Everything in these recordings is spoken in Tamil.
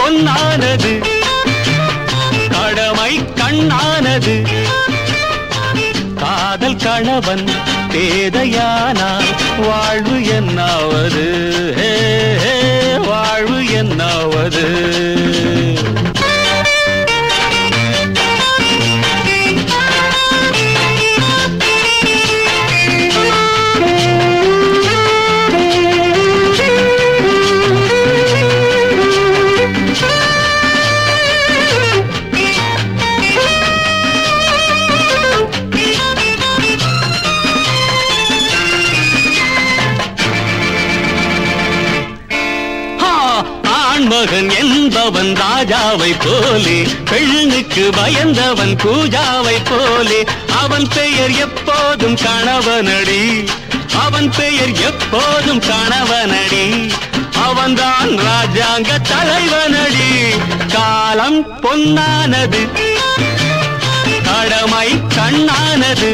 பொன்னானது கடமை கண்ணானது காதல் கணவன் பேதையானால் வாழ்வு என்னாவது வாழ்வு என்னாவது மகன் என்பவன் ராஜாவை போலே பெண்ணுக்கு பயந்தவன் கூஜாவை போலே அவன் பெயர் எப்போதும் கணவனடி அவன் பெயர் எப்போதும் கணவனடி அவன்தான் ராஜாங்க தலைவனடி காலம் பொன்னானது கடமை கண்ணானது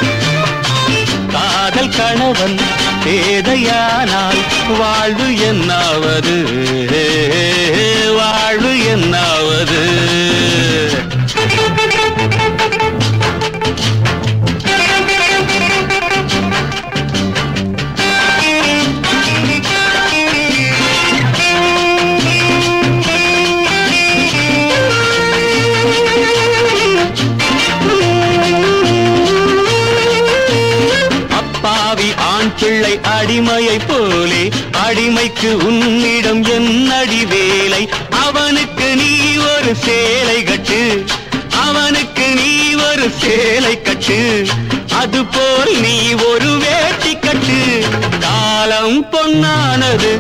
காதல் கணவன் பேதையானால் வாழ்வு என்னாவது வாழ்வு என்னாவது பிள்ளை அடிமையை போலே அடிமைக்கு உன்னிடம் என்னடி வேலை அவனுக்கு நீ ஒரு சேலை கட்டு அவனுக்கு நீ ஒரு சேலை கட்டு அதுபோல் நீ ஒரு வேட்டி கட்டு காலம் பொன்னானது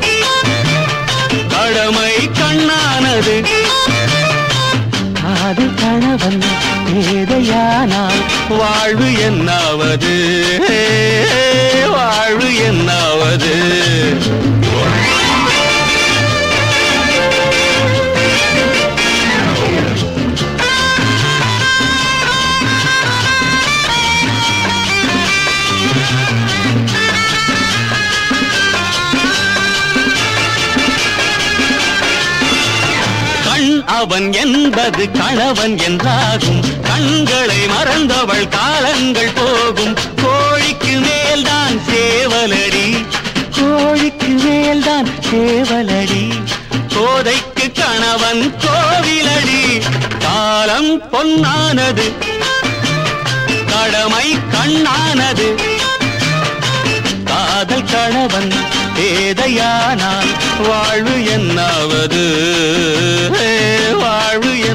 கடமை கண்ணானது அது கணவன் பேதையானால் வாழ்வு என்னாவது வாழ்வு என்னாவது அவன் என்பது கணவன் என்றாகும் கண்களை மறந்தவள் காலங்கள் போகும் கோழிக்கு மேல்தான் சேவலடி கோழிக்கு மேல்தான் சேவலடி கோதைக்கு கணவன் கோவிலடி காலம் பொன்னானது கடமை கண்ணானது காதல் கணவன் பேதையானால் வாழ்வு என்னாவது வாழ்வு